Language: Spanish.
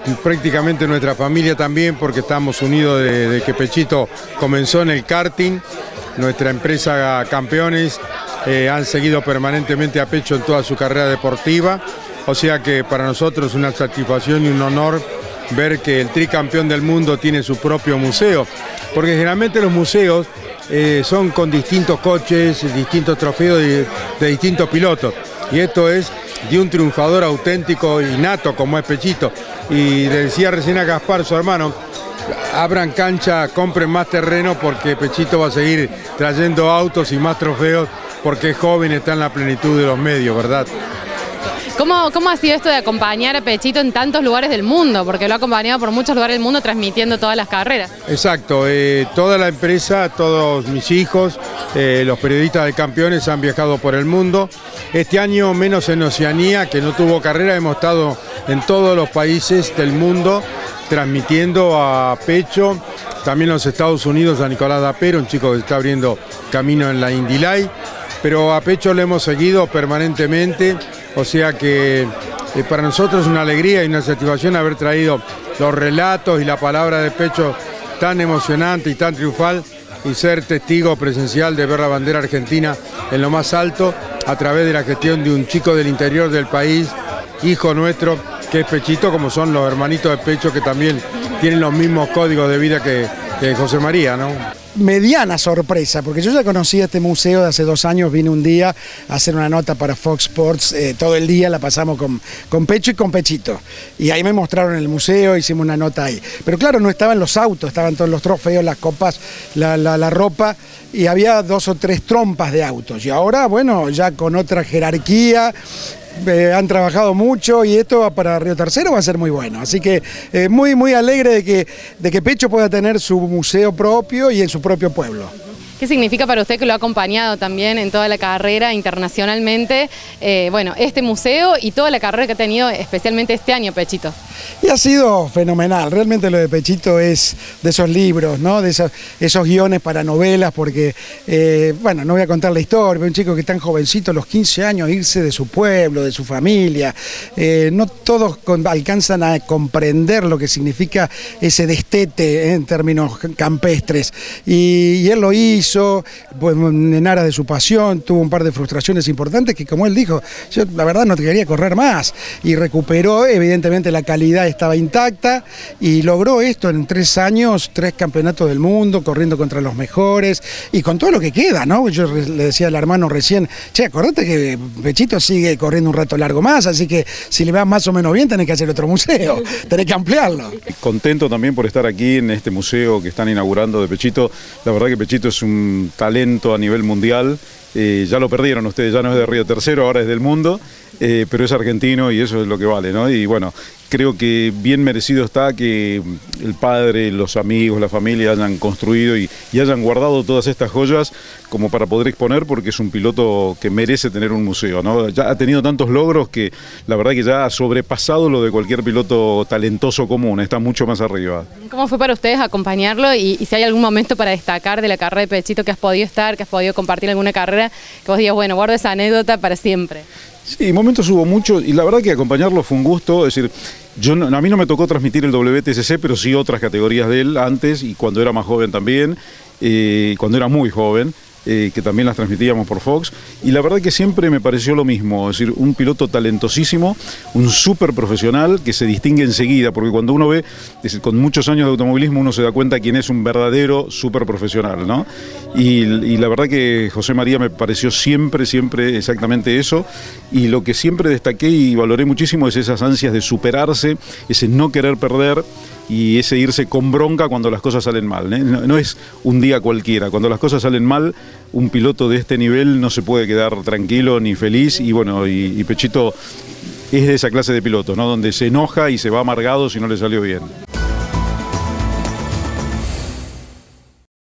Prácticamente nuestra familia también, porque estamos unidos desde que Pechito comenzó en el karting. Nuestra empresa Campeones han seguido permanentemente a Pecho en toda su carrera deportiva, o sea que para nosotros es una satisfacción y un honor ver que el tricampeón del mundo tiene su propio museo, porque generalmente los museos son con distintos coches, distintos trofeos de distintos pilotos, y esto es de un triunfador auténtico y nato como es Pechito. Y le decía recién a Gaspar, su hermano, abran cancha, compren más terreno porque Pechito va a seguir trayendo autos y más trofeos porque es joven, está en la plenitud de los medios, ¿verdad? ¿Cómo ha sido esto de acompañar a Pechito en tantos lugares del mundo? Porque lo ha acompañado por muchos lugares del mundo transmitiendo todas las carreras. Exacto, toda la empresa, todos mis hijos, los periodistas de Campeones han viajado por el mundo. Este año, menos en Oceanía, que no tuvo carrera, hemos estado en todos los países del mundo transmitiendo a Pecho, también en los Estados Unidos a Nicolás Dapero, un chico que está abriendo camino en la Indy Light, pero a Pecho lo hemos seguido permanentemente, o sea que para nosotros es una alegría y una satisfacción haber traído los relatos y la palabra de Pecho tan emocionante y tan triunfal y ser testigo presencial de ver la bandera argentina en lo más alto a través de la gestión de un chico del interior del país, hijo nuestro, que es Pechito, como son los hermanitos de Pecho que también tienen los mismos códigos de vida que José María, ¿no? Mediana sorpresa, porque yo ya conocía este museo de hace 2 años, vine un día a hacer una nota para Fox Sports, todo el día la pasamos con Pecho y con Pechito, y ahí me mostraron el museo, hicimos una nota ahí, pero claro, no estaban los autos, estaban todos los trofeos, las copas, la ropa, y había 2 o 3 trompas de autos, y ahora, bueno, ya con otra jerarquía, han trabajado mucho y esto para Río Tercero va a ser muy bueno, así que muy alegre de que Pecho pueda tener su museo propio y en su propio pueblo. ¿Qué significa para usted que lo ha acompañado también en toda la carrera internacionalmente, bueno, este museo y toda la carrera que ha tenido especialmente este año, Pechito? Y ha sido fenomenal, realmente lo de Pechito es de esos libros, ¿no? De esos guiones para novelas, porque, bueno, no voy a contar la historia, pero un chico que tan jovencito, a los 15 años, irse de su pueblo, de su familia, no todos alcanzan a comprender lo que significa ese destete en términos campestres, y él lo hizo, pues, en aras de su pasión, tuvo un par de frustraciones importantes que, como él dijo, yo la verdad no te quería correr más, y recuperó, evidentemente la calidad estaba intacta y logró esto en 3 años, 3 campeonatos del mundo, corriendo contra los mejores y con todo lo que queda, ¿no? Yo le decía al hermano recién, che, acordate que Pechito sigue corriendo un rato largo más, así que si le va más o menos bien tenés que hacer otro museo, tenés que ampliarlo. Contento también por estar aquí en este museo que están inaugurando de Pechito. La verdad que Pechito es un talento a nivel mundial. Ya lo perdieron ustedes, ya no es de Río Tercero, ahora es del mundo, pero es argentino y eso es lo que vale, ¿no? Y bueno, creo que bien merecido está que el padre, los amigos, la familia hayan construido y hayan guardado todas estas joyas como para poder exponer, porque es un piloto que merece tener un museo, ¿no? Ya ha tenido tantos logros que la verdad que ya ha sobrepasado lo de cualquier piloto talentoso común, está mucho más arriba. ¿Cómo fue para ustedes acompañarlo y si hay algún momento para destacar de la carrera de Pechito que has podido estar, que has podido compartir alguna carrera, que vos digas, bueno, guardo esa anécdota para siempre? Sí, momentos hubo muchos y la verdad que acompañarlo fue un gusto, es decir, a mí no me tocó transmitir el WTCC, pero sí otras categorías de él antes y cuando era más joven también, cuando era muy joven. Que también las transmitíamos por Fox, y la verdad que siempre me pareció lo mismo, es decir, un piloto talentosísimo, un súper profesional que se distingue enseguida, porque cuando uno ve, es decir, con muchos años de automovilismo uno se da cuenta quién es un verdadero súper profesional, ¿no? Y la verdad que José María me pareció siempre exactamente eso, y lo que siempre destaqué y valoré muchísimo es esas ansias de superarse, ese no querer perder, y ese irse con bronca cuando las cosas salen mal, ¿eh? No es un día cualquiera, cuando las cosas salen mal, un piloto de este nivel no se puede quedar tranquilo ni feliz, y bueno, y Pechito es de esa clase de pilotos, ¿no? Donde se enoja y se va amargado si no le salió bien.